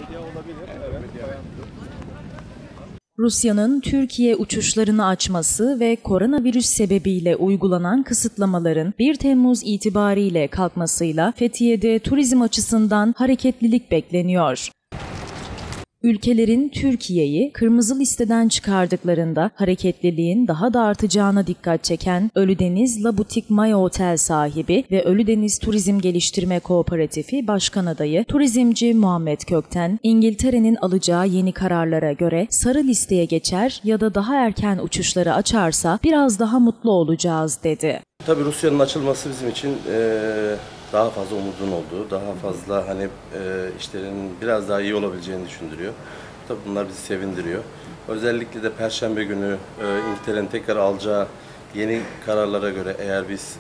Rusya'nın Türkiye uçuşlarını açması ve koronavirüs sebebiyle uygulanan kısıtlamaların 1 Temmuz itibariyle kalkmasıyla Fethiye'de turizm açısından hareketlilik bekleniyor. Ülkelerin Türkiye'yi kırmızı listeden çıkardıklarında hareketliliğin daha da artacağına dikkat çeken Ölüdeniz La Boutique Maya Otel sahibi ve Ölüdeniz Turizm Geliştirme Kooperatifi Başkan Adayı turizmci Muhammed Kökten, İngiltere'nin alacağı yeni kararlara göre sarı listeye geçer ya da daha erken uçuşları açarsa biraz daha mutlu olacağız dedi. Tabii Rusya'nın açılması bizim için daha fazla umudun olduğu, daha fazla işlerin biraz daha iyi olabileceğini düşündürüyor. Tabii bunlar bizi sevindiriyor. Özellikle de Perşembe günü İngiltere'nin tekrar alacağı yeni kararlara göre eğer biz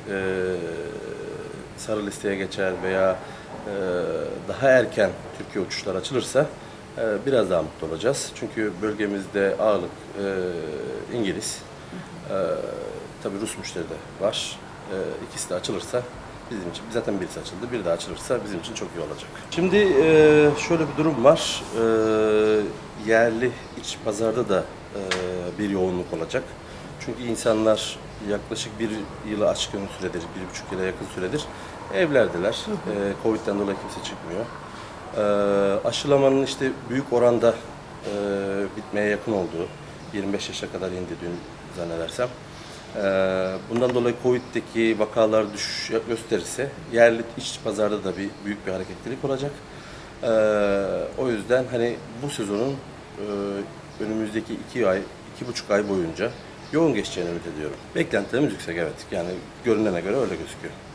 sarı listeye geçer veya daha erken Türkiye uçuşlar açılırsa biraz daha mutlu olacağız. Çünkü bölgemizde ağırlık İngiliz, tabii Rus müşteri de var. İkisi de açılırsa bizim için, zaten birisi açıldı, biri de açılırsa bizim için çok iyi olacak. Şimdi şöyle bir durum var, yerli iç pazarda da bir yoğunluk olacak. Çünkü insanlar yaklaşık 1 yılı aşkın süredir, 1,5 yıla yakın süredir evlerdiler. Covid'den dolayı kimse çıkmıyor. Aşılamanın işte büyük oranda bitmeye yakın olduğu, 25 yaşa kadar indi dün zannedersem. Bundan dolayı Covid'deki vakalar düşüş gösterirse yerli iç pazarda da büyük bir hareketlilik olacak. O yüzden bu sezonun önümüzdeki 2,5 ay boyunca yoğun geçeceğini ümit ediyorum. Beklentilerimiz yüksek, evet. Yani görünene göre öyle gözüküyor.